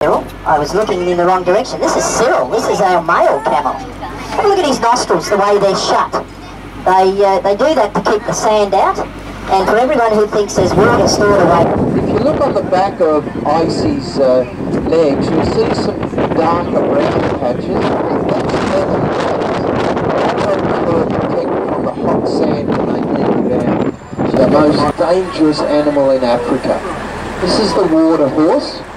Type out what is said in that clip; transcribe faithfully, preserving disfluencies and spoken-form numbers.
Cyril. I was looking in the wrong direction. This is Cyril. This is our male camel. Have a look at his nostrils, the way they're shut. They, uh, they do that to keep the sand out. And for everyone who thinks there's water stored away. If you look on the back of Icy's uh, legs, you'll see some darker brown patches. That's leather patches. They help to protect from the hot sand when they dig down. It's the most dangerous animal in Africa. This is the water horse.